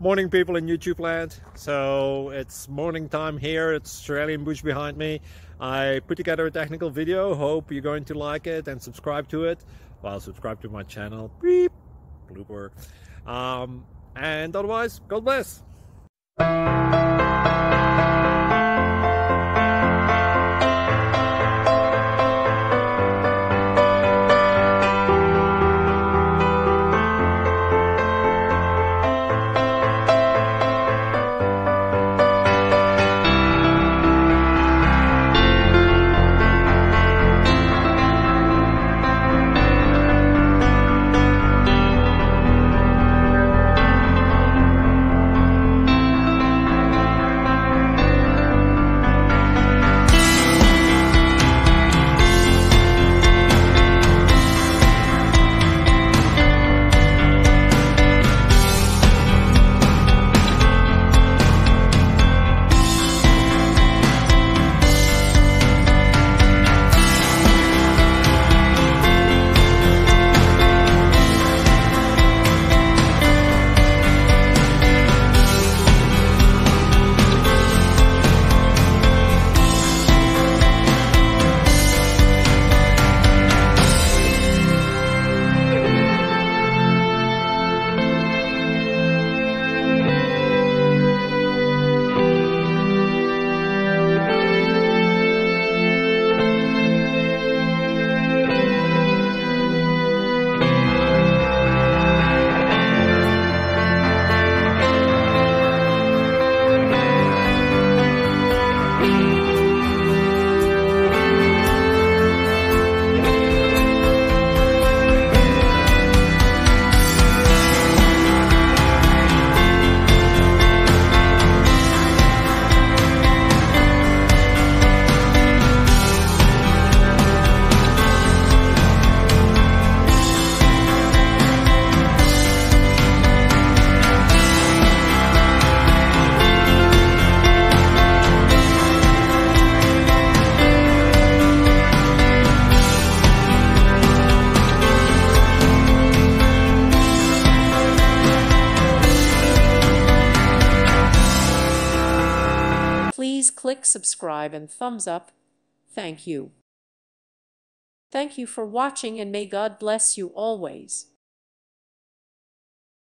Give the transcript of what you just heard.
Morning, people in YouTube land. So it's morning time here. It's Australian bush behind me. I put together a technical video. Hope you're going to like it and subscribe to it. Well, subscribe to my channel. Beep, blooper. And otherwise, God bless. Please click subscribe and thumbs up. Thank you. Thank you for watching, and may God bless you always.